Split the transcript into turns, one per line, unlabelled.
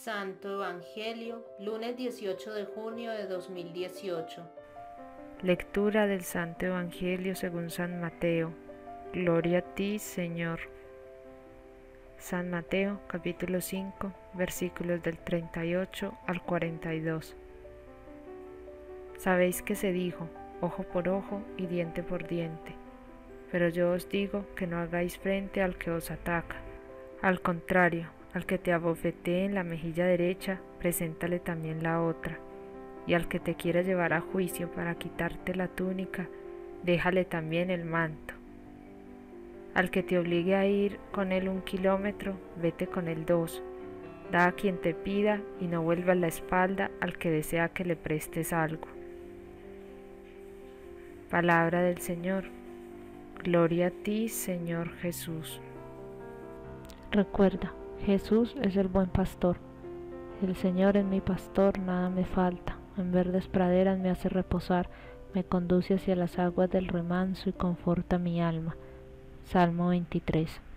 Santo Evangelio, lunes 18 de junio de 2018.
Lectura del Santo Evangelio según San Mateo. Gloria a ti, Señor. San Mateo, capítulo 5, versículos del 38 al 42. Sabéis que se dijo, ojo por ojo y diente por diente. Pero yo os digo que no hagáis frente al que os ataca. Al contrario, al que te abofetee en la mejilla derecha, preséntale también la otra. Y al que te quiera llevar a juicio para quitarte la túnica, déjale también el manto. Al que te obligue a ir con él 1 kilómetro, vete con él 2. Da a quien te pida y no vuelvas la espalda al que desea que le prestes algo. Palabra del Señor. Gloria a ti, Señor Jesús.
Recuerda, Jesús es el buen pastor. El Señor es mi pastor, nada me falta. En verdes praderas me hace reposar, me conduce hacia las aguas del remanso y conforta mi alma. Salmo 23.